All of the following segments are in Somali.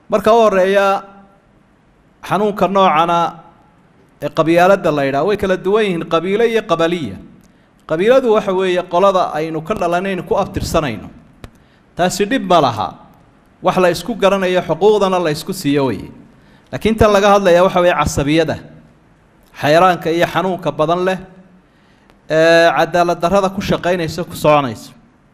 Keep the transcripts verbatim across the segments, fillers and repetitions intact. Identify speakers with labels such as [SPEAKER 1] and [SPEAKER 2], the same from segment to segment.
[SPEAKER 1] marka horeeya xanuunka noocana ee qabyaalada la yiraahdo way kala duwan yihiin qabiilo iyo qabaliya qabiiladu waxa weeye qolada aynu ka dhalanayno ku abtirsanayno taasi dib ma laha wax la isku garanayo xuquuqdana la isku siiyo way laakiin tan laga hadlayaa waxa weeye casabiyada xayraanka iyo xanuunka badan leh ee cadaalad darrada ku shaqeynaysa ku soconaysa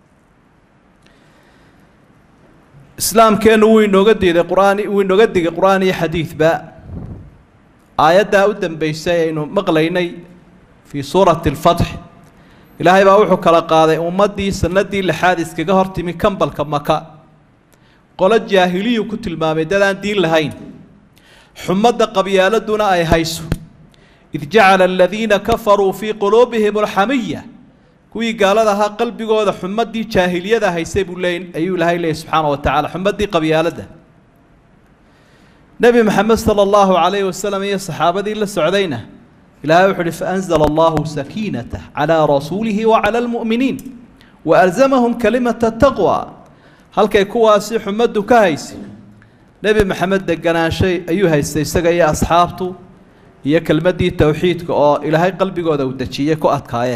[SPEAKER 1] islaamkeenu wuu inooga diiday quraan wuu inooga digay quraan iyo xadiis ba aayada u dambeysay aynu maqlaynay fi suurati al-fath ilaahay baa wuxuu kala qaaday ummadii sanadii lixaad iskaga hortimi kambalka maka qolo jaahiliyu ku tilmaamay dadaan diin lahayn xumada qabyaaladuna ay hayso إذ جعل الذين كفروا في قلوبهم الحمية كوي قال لها قلبي قوة حمدي جاهلية هيسيب اللين أيها الله سبحانه وتعالى حمدي قبيالة نبي محمد صلى الله عليه وسلم يا الصحابة دي للسعودين إلهي وحده فأنزل الله سكينته على رسوله وعلى المؤمنين وألزمهم كلمة التقوى هل كيكوا سي حمد كايسي نبي محمد دقنا شيء أيها السيسقى يا أصحابته هي كلمة دي توحيد كأ إلهي قلبي قد ودتشية كأت كاية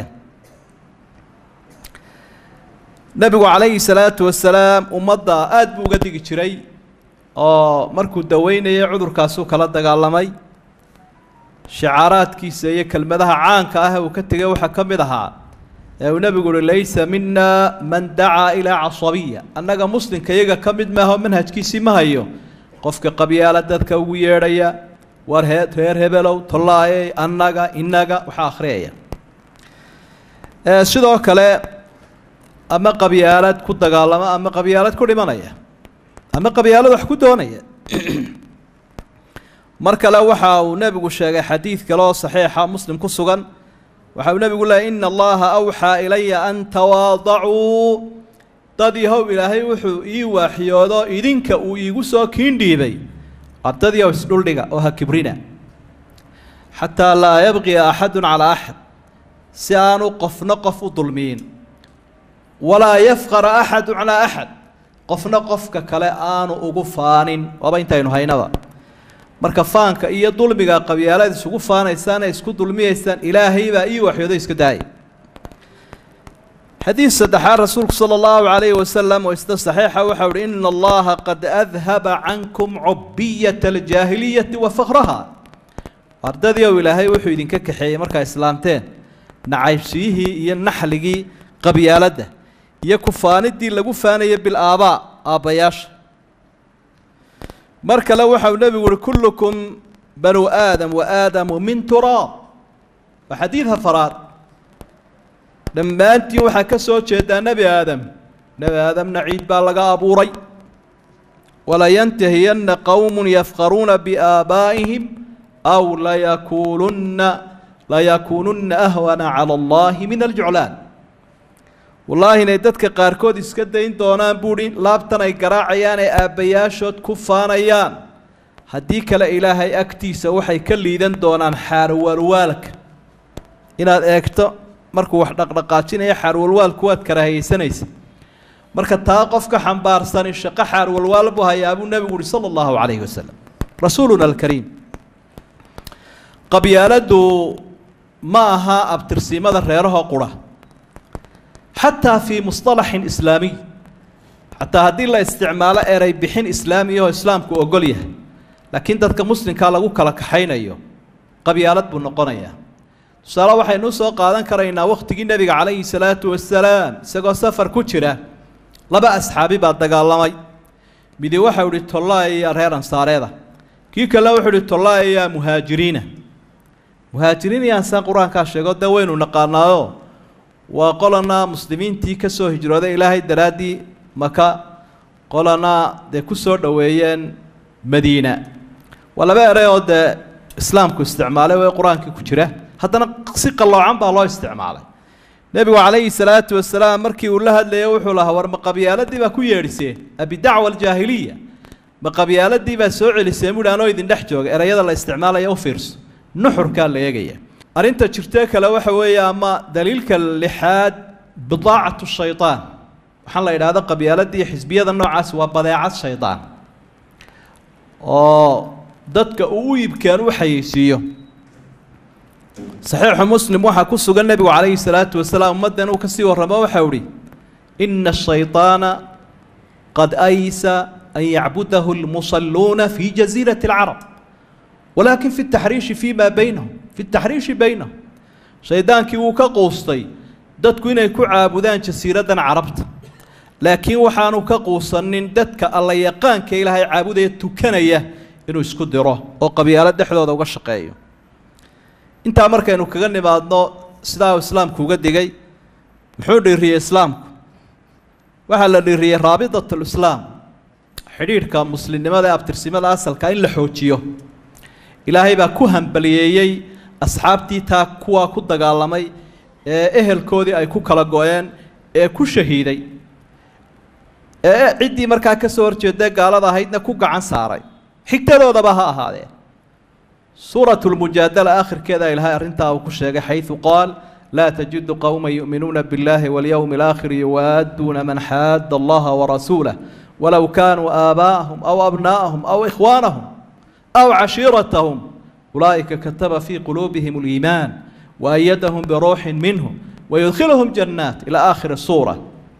[SPEAKER 1] نبي عليه الصلاة والسلام ومضى أدب وقد يجري آه مركو دوين يعذر كاسو كلا دجالمي شعارات كيسية كلمة ده عان كاه وكتجا وحكم ده ونبي يقول ليس منا من دعا إلى عصبية أنك مسلم كيجا كمد ما هو منهج كيسي ما هيو قفك قبيلة ذاتك ويريا warheed reer hebelow tollaaye annaga inaga waxa akhriya ee sidoo kale ama qabyaalad ku dagaalama ama qabyaalad ku dhimanaya ama qabyaalad wax ku doonaya marka la waxa uu nabigu sheegay xadiis kale oo saxiixa muslim ku sugan waxa uu nabigu leeyahay inna allaha awxa ilayya an tawaada'u tadihu ilaahay wuxuu ii waxyoodo idinka uu iigu soo kiindhiibay أرتدي وسدولدها وهكبرنا حتى لا يبغي أحد على أحد سيانو قف نقف ظلمين ولا يفقر أحد على أحد قف نقف ككلا آن وقفان وبين تينو هينوا مركفان كأي ظلمي قبيلة سقفان إنسان يسكت ظلمي إنسان إلهي بأي وحيد يسكداي حديث سدحان رسول صلى الله عليه وسلم واستصحيح وحور إن الله قد أذهب عنكم عبية الجاهلية وفخرها أردد يو إلهي وحيد ككحي مركا إسلامتين نعيشيه ينحلقي قبيالده يكفان الدين لقفان يبي الآباء آباياش مركا لو حول نبي كلكم بنو آدم وآدم من تراب وحديثها فراد لما أنت وحكسوا جدا نبي آدم نبي آدم نعيد بالغا أبوري ولا ينتهين قوم يفخرون بآبائهم أو لا يكونن لا يكونن أهون على الله من الجعلان والله نيدتك قاركود اسكدين دونان بورين لابتنا يقراعيان آبياشود كفانيان هديك لا إلهي أكتيس وحي كليدن دونان حار والوالك إن أكتو markuu wax dhaqdhaqaajinaya xaar walwal kuwad karahaysanaysa marka taa qofka xambaarsan shaqo xaar walwal buu hayaa abu nabiga sallallahu alayhi wasallam rasuuluna alkareem qabyaaladu ma aha abtirsimada reeraha qura hatta fi mustalah islami hatta hadii la isticmaalo eray bixin islaami oo islaamku ogol yahay laakiin dadka muslimka lagu kala kaxaynayo qabyaalad buu noqonayaa سألا waxay noo soo qaadan karaynaa waqtigii nabiga calayhi salaatu wasalaam isagoo safar ku jira laba asxaabi baa dagaalamay midi waxa uu tollaay reer ansaareeda kii kale wuxuu uu tollaay muhaajiriina muhaajiriin yaan san quraanka sheego daweynu naqaanaayo waa qolana muslimiintii ka soo hijrooday ilaahay daraadii maka qolana de ku soo dhaweeyeen madiina walaba eray oo de islaamku isticmaalay way quraanka ku jira haddana si qaloocan baa loo isticmaalay nabigu calayhi salaatu wasalaam markii uu la hadlayay wuxuu lahaa war ma qabyaaladii baa ku yeedhiseen abi dacwa aljaahiliya ma qabyaaladii baa soo celiseen mudhaanoo idin dhex jooga erayada la isticmaalaya u fiirso nuxurkaa la eegaya arrinta jirtee kale waxa weeye ama daliilka lixaad bidaacatu shaytaan waxaan la idhaahda qabyaaladii xisbiyada noocaas waa badeecad shaydaan oo dadka uu iibkaan u xayeysiiyo صحيح مسلم waxa ku sugan nabigu calayhi salaatu wasalaam ummadan uu ka sii warramo waxa uu yiri inna ash-shaytaana qad aysa an ya'budahu al-musalluna fi jazirati al-arab ولكن في التحريش فيما بينهم في التحريش بينهم شيطانكي uu ka qoostay dadku inay ku caabudaan jasiiradan carabta laakiin waxaanu ka qoosanin dadka alla yaqaanka ilaahay caabudaya tukanaya inuu isku diro oo qabiilada dhexdooda uga shaqeeyo inta markaynu kaga nimaadno sidaa islaamku uga digay muxuu dhiriyay islaamku waxa la dhiriyay raabidatul islaam xiriirka muslimnimada abtirsimada asalka in la xoojiyo ilaahay baa ku hambaliyeeyay asxaabtii taa kuwa ku dagaalamay ee ehelkoodii ay ku kala go'een ee ku shahiiday ee cidii markaa ka soo horjeeday gaalada ahaydna ku gacan saaray xigtadoodaba ha ahaadeen سورة المجادلة آخر كذا إلها أرنتها وكشة حيث قال لا تجد قوما يؤمنون بالله واليوم الآخر يوادون من حاد الله ورسوله ولو كانوا آباءهم أو أبناءهم أو إخوانهم أو عشيرتهم أولئك كتب في قلوبهم الإيمان وأيدهم بروح منه ويدخلهم جنات إلى آخر السورة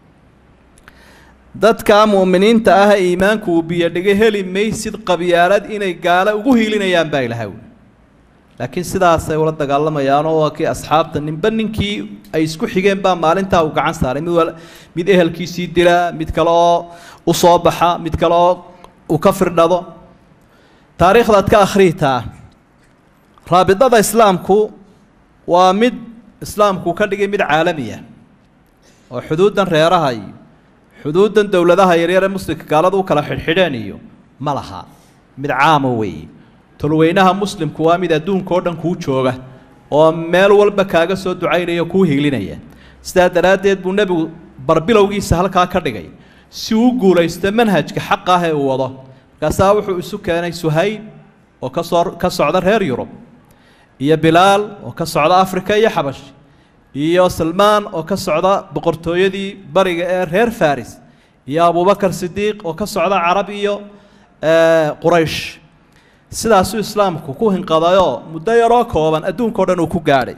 [SPEAKER 1] dadka muuminiinta ah iimaanku biyadhiga heli maysid qabyaalad inay gaala ugu hiilinayaan baa ilaahay laakiin sidaas ay wala dagaalamayaan oo kii asxaabta ninba ninkii ay isku xigeen baa maalinta uu gacan saaray mid mid ehelkiisii dila mid kale oo u soo baxa mid kale oo uu ka firdhado taariikhda ka akhriita raabidada islaamku waa mid islaamku ka dhigay mid caalami ah oo xuduudan reeraha iyo xuduudan dawladaha yaryar ee muslimka gaalada u kala xidhxidheen iyo ma laha mid caam weey tolweynaha muslimku waa mid adduunka oo dhan ku jooga oo meel walba kaaga soo ducaynaya ku hiilinaya sidaa daraadeed buu nabigu barbilowgiisa halka ka dhigay si uu guulaysto manhajka xaq ah ee uu wado kaasa wuxuu isu keenay Suhayb oo ka soo ka socda reer Yurub iyo Bilaal oo ka socda Afrika iyo Xabash iyo Salmaan oo ka socda boqortooyadii bariga ee reer Faris iyo Abu Bakar Sidiiq oo ka socda Carab iyo ee Quraysh sidaas uu islaamku ku hinqadayo muddo yar oo kooban adduunka oo dhan uu ku gaaray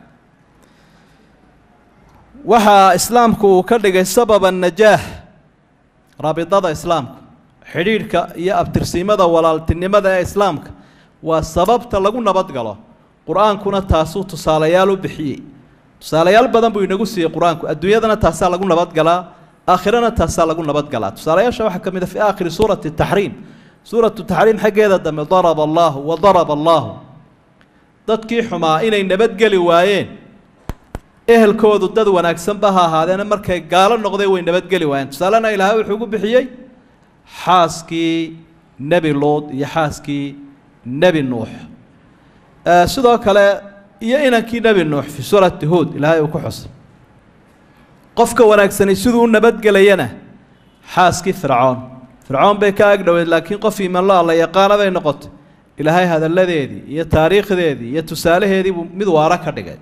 [SPEAKER 1] waxa islaamku ka dhigay sababan najaah raabidada islaamka xiriirka iyo abtirsiimada walaaltinimada ee islaamka waa sababta lagu nabad galo quraankuna taasuu tusaalayaal u bixiyay tusaalayaal badan buu inagu siiyay quraanku adduunyadana taasa lagu nabad galaa aakhirana taasa lagu nabad galaa tusaalayaasha waxa kamid ah fi aakhir suurati at-tahrim suuratu at-tahrim xageeda dama daraba allah wa daraba allah dadkii xumaa inay nabad gali waayeen ehelkoodu dad wanaagsan ba ha ahaadeen markay gaalo noqday way nabad gali waayeen tusaalana ilaahay wuxuu ugu bixiyay xaaskii nabi Luud iyo xaaskii nabi Nuux ee sidoo kale iyo inankii nabi Nuux fi suurati Hud ilaahay uu ku xus qofka wanaagsan sidoo nabad galayana xaaskii Fircoon Fircoon bay ka agdhawed laakiin qof iimaan la Allah yaqaan bay noqotay ilaahay hadaladeedii iyo taariikhdeedii iyo tusaalaheedii mid waara ka dhigay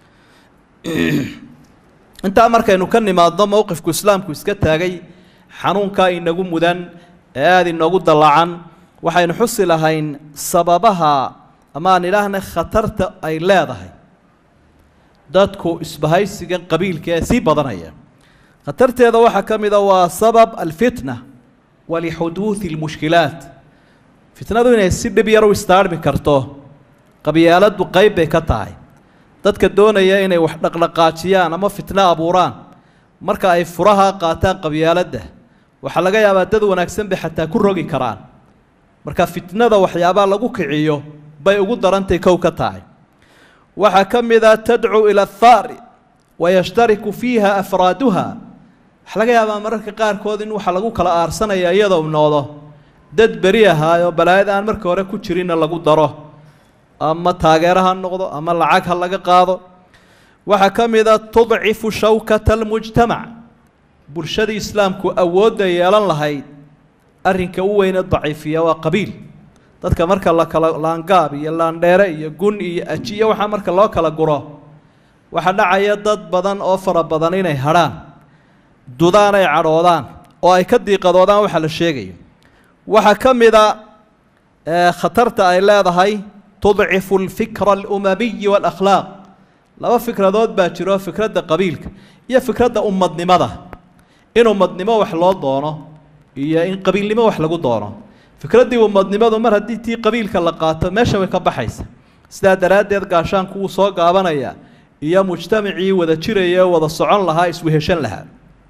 [SPEAKER 1] inta markaynu ka nimaadno mowqifku islaamku iska taagay xanuunka inagu mudan ee aad inagu dalacan waxaynu xusi lahayn sababaha ama aan ilaahna khatarta ay leedahay dadku isbahaysigan qabiilka ee si badanaya khatarteeda waxa kamid ah waa sabab alfitna wali huduuth almushkilaat fitnadu inay si dhib yar u istaarmi karto qabyaaladu qayb bay ka tahay dadka doonaya inay wax dhaqdhaqaajiyaan ama fitna abuuraan marka ay furaha qaataan qabyaalada waxa laga yaabaa dad wanaagsan bay xataa ku rogi karaan marka fitnada waxyaabo lagu kiciyo bay ugu darantay kow ka tahay waxa kamida tad'u ila athari wayashtariku fiha afraduha laga yaabaa mararka qaar kood in waxa lagu kala aarsanaya iyadoo noodo dad bari ahaayo balaayad aan marka hore ku jirin lagu daro ama taageeraha noqdo ama lacag ha laga qaado waxa kamida tudcifu shawkata almujtama' bulshada islaamku awood ay yeelan lahayd arrinka u weyn daciifiya waa qabiil dadka marka la kala laangaab iyo laandheere iyo gun iyo ajiyo waxa marka loo kala guro waxa dhacaya dad badan oo fara badan inay haraan dudaan ay caroodaan oo ay ka diiqadoodaan waxa la sheegayo waxa kamida خطرت أي لا ضهي تضعف الفكر الأممي والأخلاق لو فكرة ذات باتشرو فكرة قبيلك هي فكرة أمة نمضة إن أمة نمضة وحلا ضانا هي إن قبيل نمضة وحلا ضانا فكرة دي أمة نمضة مرة دي تي قبيلك اللقات ماشى ويكب حيس استادرات دير قاشان كو صاق عبانيا هي مجتمعي وذا تشرية وذا الصعان لها اسوهشان لها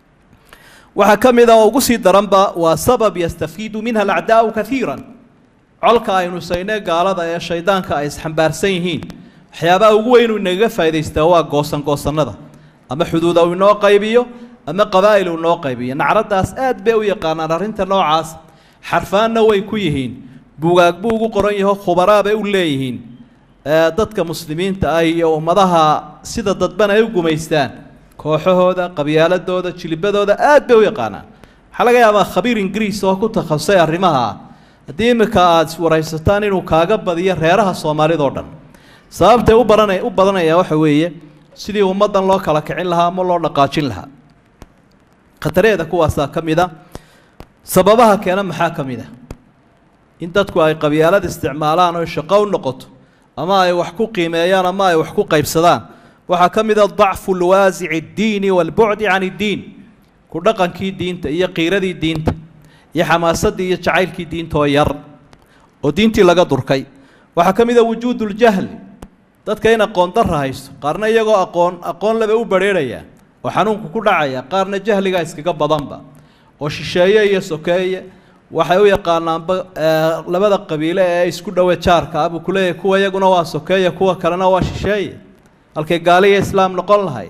[SPEAKER 1] وحكم إذا وقصي درنبا وسبب يستفيد منها الأعداء كثيرا علك أي نسينا قال هذا يا شيطان كأيس حنبار سينهين حيابا وين النجفة إذا استوى قوسا قوسا نذا أما حدود أو النوع قيبيه أما قبائل النوع قيبيه نعرض أسئلة بيويا قانا رنت النوع عاص حرفان نوي كويهين بوجاك بوجو قريه خبراء بيوليهين ضدك مسلمين تأيي ومضها سيد ضدبنا يوجو ميستان كوحه هذا قبيلة هذا تشلبة هذا آد بيويا قانا حلقة يا خبير إنجليز وكنت خصيص رمها ديمك آد ورئيستان وكاجب بديه ريرها الصومالي دوردن sababta u baranay u badanaya waxa weeye sidii ummadan loo kala kicin lahaa ama loo dhaqaajin lahaa qatareeda kuwaas kamida sababaha keena maxaa kamida in dadku ay qabyaalad isticmaalaan oo shaqo u noqoto ama ay wax ku qiimeeyaan ama ay wax ku qaybsadaan waxa kamida dhacfu alwazi' ad-din wal bu'd 'an ad-din ku dhaqankii diinta iyo qiiradii diinta iyo xamaasadii iyo jacaylkii diinta oo yar oo diintii laga durkay waxa kamida wujuudul jahl dadka in aqoon darra haysto qaarna iyagoo aqoon aqoon laba u bareeraya oo xanuunku ku dhacaya qaarna jahliga iskaga badanba oo shisheeye iyo sokeeye waxay u yaqaanaan labada qabiile ee isku dhawe jaarka abu kuleey kuwa iyaguna waa sokeeye kuwa kalena waa shisheeye halkay gaaliye islaam noqon lahayd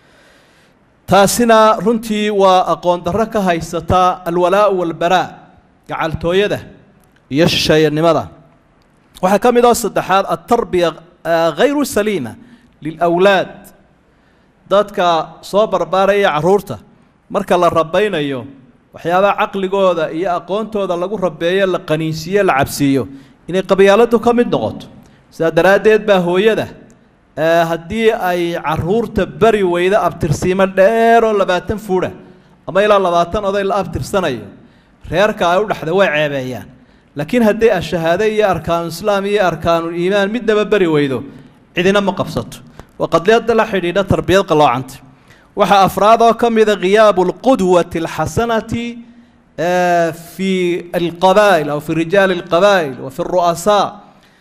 [SPEAKER 1] taasina runtii waa aqoon darra ka haysata alwalaa wal baraa gacaltooyada iyo shisheeyanimada waxa kamid ah saddexaad at-tarbiya غير سليمة للأولاد ذاتك صبر بارية عرورته مركل الربين أيوه وحيابا عقل جودا يا أقونته هذا لقول ربية القنيسية العبسية إن قبيلته كم النقط سادراديت بهوية ده أه هدي أي عرور تبري وإذا أبترسيم الدير ولا باتن فورة أما إلى لباتن هذا إلا أبترسنا أيوه خير كايو لحد وعيبيان لكن هدي الشهادة أركان الإسلام أركان الإيمان مد ببري ويدو عندنا ما قفصت وقد لا يدل حديدة تربية قلوا عنت وح أفراده كم إذا غياب القدوة الحسنة في القبائل أو في رجال القبائل وفي الرؤساء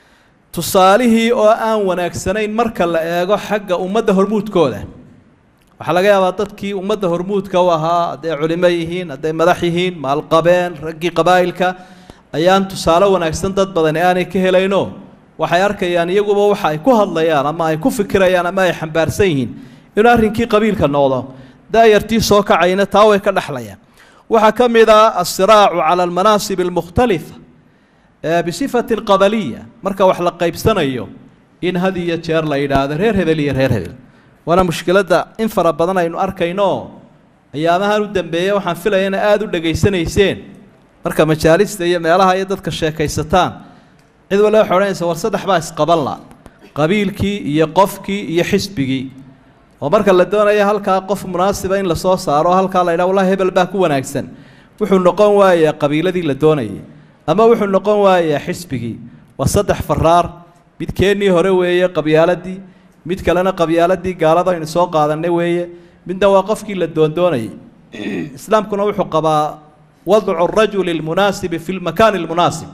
[SPEAKER 1] تصاليه وآن ونكسنين مركل يجو حق أمده هرمود كوله وحلقة يا بطتكي أمده هرمود كوها أدي علميهين أدي مدحيهين مع القبائل رجي قبائلك ayaan tusaale wanaagsan dad badan aanay ka helayno waxay arkayaan iyaguba waxa ay ku hadlayaan ama ay ku fikirayaan ama ay xambaarsan yihiin in arrinkii qabiilka noqdo daayartii soo kacayna taa way ka dhaxlayaan waxa kamida as-siraacu ala al-manasib al-mukhtalifa bisifati al-qabaliyya marka wax la qaybsanayo in hadiya jeer la yiraahdo reer hebel iyo reer hebel wana mushkilada in fara badan aynu arkayno ayaamahan u dambeeyay waxaan filayaa in aad u dhageysanayseen marka majaalista iyo meelaha ay dadka sheekaysataan cid wala xoreynaysa war saddex baa isqaban la qabiilkii iyo qofkii iyo xisbigii oo marka la doonayo halka qof munaasib in la soo saaro halka la ilaa wallahi hebel baa ku wanaagsan wuxuu noqon waaya qabiiladii la doonayay ama wuxuu noqon waaya xisbigii waa saddex faraar mid keenii hore weeye qabyaaladii mid kalena qabyaaladii gaalada in soo qaadanay weeye midna waa qofkii la doon doonayay islaamkuna wuxuu qabaa وضع الرجل المناسب في المكان المناسب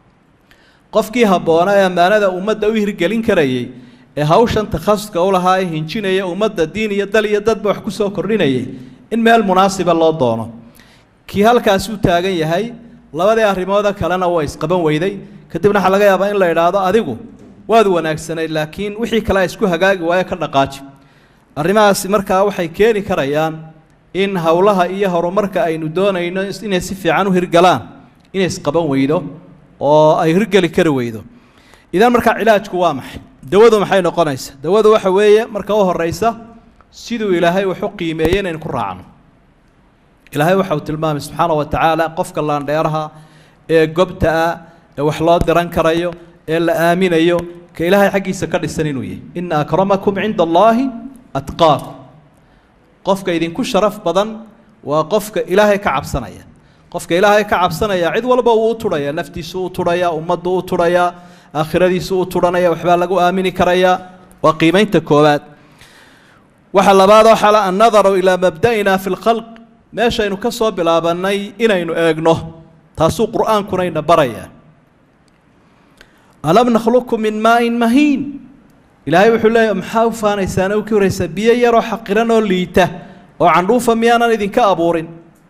[SPEAKER 1] قفكي هبونا يا ماندا أمدا ويرجلين كريه هاوشان تخصص كأولها هنشينية أمدا الدين يدل يدد بحكسو كرينية إن ما المناسب الله ضانا كي هالكاسو تاجي هاي الله بدي أهرم هذا كلنا وايس قبل ويدي كتبنا حلقة يا بين لا يرادا أديكو وادو وناكسنا لكن وحي كلا يسكو هجاج ويا كنقاش الرماس مركا وحي كيني كريان in hawlaha iyo horumarka aynu doonayno inay si fiican u hirgalaan inay isqaban weydo oo ay hirgali kari weydo idan marka cilaajku waa maxay dawadu maxay noqonaysaa dawadu waxa weeye marka u horeysa sidoo ilaahay wuxuu qiimeeyay in ku raacno ilaahay waxa uu tilmaamay subxaanahu wa ta'ala qofka laan dheeraha ee gobta ee wax loo diran karayo ee la aaminayo ka ilaahay xaqiisa ka dhisan inuu yahay inna akramakum inda allahi atqaakum qofka idinku sharaf badan waa qofka ilaahay ka cabsanaya qofka ilaahay ka cabsanaya cid walba uu u turaya naftiisu u turaya ummaddu u turaya aakhiradiisu u turanaya waxba lagu aamini karaya waa qiimeynta koowaad waxa labaad waxa la an-nadaru ila mabda'ina fi al-khalq meeshaynu ka soo bilaabanay inaynu eegno taasuu qur'aankuna ina baraya alam nakhluqukum min maa'in mahiin ilaahay wuxuu leeyahay maxaa u faanaysaan oo ku horeysa biyo yar oo xaqiran oo liita oo candhuufa miyaanan idinka abuurin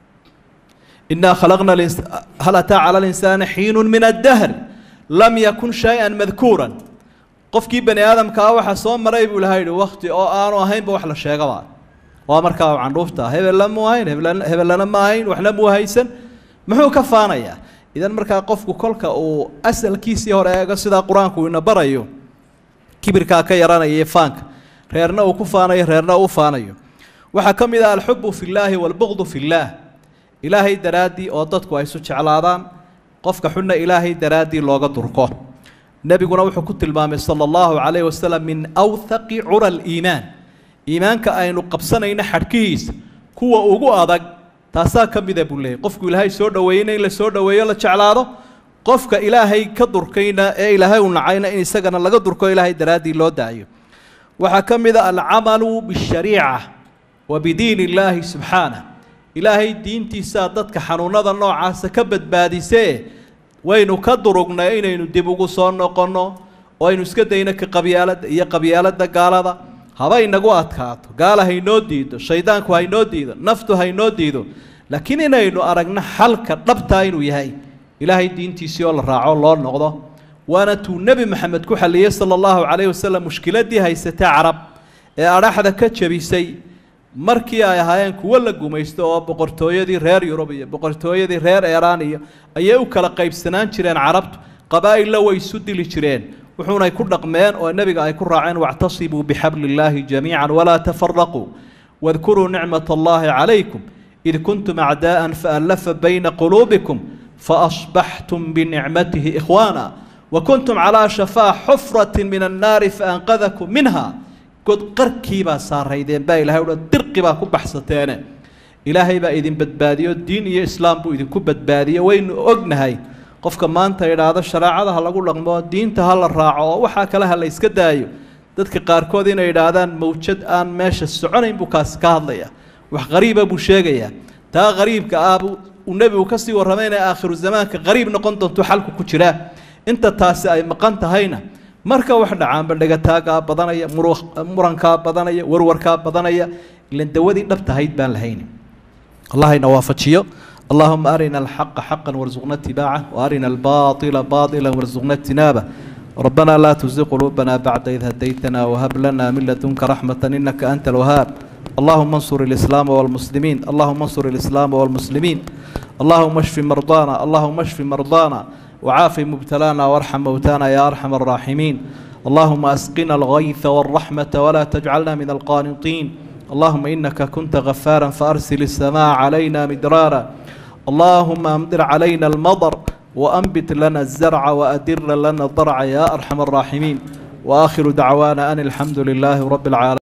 [SPEAKER 1] inna khalaqna hal ataa cala al-insaani xiinun min ad-dahr lam yakun shay'an madhkuuran qofkii bani aadamka waxa soo maray buu ilaahay waqti oo aanu ahaynba wax la sheegaba waa markaa candhuufta hebel lama ahayn hebel lana ma ahayn waxna muu haysan muxuu ka faanayaa idan markaa qofku kolka uu asalkiisii hore eega sida quraanku ina barayo kibirka ka yaranaya faanka reerna uu ku faanayo reerna uu faanayo waxa kamid ah al-hubbu fillahi wal-bughdu fillah ilaahay daraadi oo dadku ay isu jeclaadaan qofka xunna ilaahay daraadi looga durko nabiguna wuxuu ku tilmaamay sallallahu alayhi wasallam min awthaqi ura al-iiman iimaanka aynu qabsanayna xadkiisa kuwa ugu adag taasaa kamid ah buulay qofku ilaahay soo dhaweeyay in la soo dhaweeyo la jeclaado qofka ilaahay ka durkayna ee ilaahay uu nacayna in isagana laga durko ilaahay daraadi loo daayo waxa kamid ah al-amalu bi-sharii'a wa bi-diin illaahi subhanahu ilaahay diintiisa dadka xanuunada noocaas ka badbaadisay waynu ka durugnay inaynu dib ugu soo noqono oo aynu iska dayna ka qabyaalada iyo qabyaalada gaalada haba inagu adkaato gaala haynoo diido shaydaanku haynoo diido naftu haynoo diido laakiin inaynu aragna xalka dhabta inuu yahay ilaahay diintiisa oo la raaco loo noqdo waana tuu nabi maxamed ku xaliyay sallallahu alayhi wasallam mushkiladii haysatay carab ee araxda ka jabisay markii ay ahaayeen kuwa la gumaysto oo boqortooyadii reer Yurub iyo boqortooyadii reer Iiraan iyo ayay u kala qaybsanaan jireen carabtu qabaa'il way isu dili jireen wuxuuna ay ku dhaqmeen oo nabiga ay ku raaceen wa'tasibu bihablillahi jamii'an wala tafarraqu wadhkuru ni'matallahi alaykum id kuntum a'daa'an fa'alafa bayna qulubikum فأصبحتم بنعمته إخوانا وكنتم على شفا حفرة من النار فأنقذكم منها قد قركي با صار هيدين با إلهي ولا درقي با كبحثتين إلهي با إذن بدباديو الدين يا إسلام بو إذن كبدباديو وين أغنهي قف كمان تيرا هذا الشريعة هذا هلا قول لغمو الدين تهلا الراعو وحاك لها اللي يسكدايو دادك قاركودين إيرادان موجد آن ماشا السعونين بو كاس كهضيا وح غريبة بو شاقيا تا غريب كآبو والنبي وكسي ورمينا آخر الزمان كغريب نقنط انتو حالكو كتشراه انت تاسي اي مقانتا هينا مركا وحنا عام بلغتاقا بدانيا مرانكا بدانيا وروركا بدانيا اللي انت ودي نبتا هيد بان لهيني الله ينوافجيو اللهم أرنا الحق حقا وارزقنا اتباعه وأرنا الباطل باطلا وارزقنا اجتنابه ربنا لا تزغ قلوبنا بعد إذ هديتنا وهب لنا من لدنك رحمة إنك أنت الوهاب اللهم انصر الإسلام والمسلمين اللهم انصر الإسلام والمسلمين اللهم اشف مرضانا اللهم اشف مرضانا وعاف مبتلانا وارحم موتانا يا أرحم الراحمين اللهم أسقنا الغيث والرحمة ولا تجعلنا من القانطين اللهم إنك كنت غفارا فأرسل السماء علينا مدرارا اللهم أمطر علينا المطر وأنبت لنا الزرع وأدر لنا الضرع يا أرحم الراحمين وآخر دعوانا أن الحمد لله رب العالمين.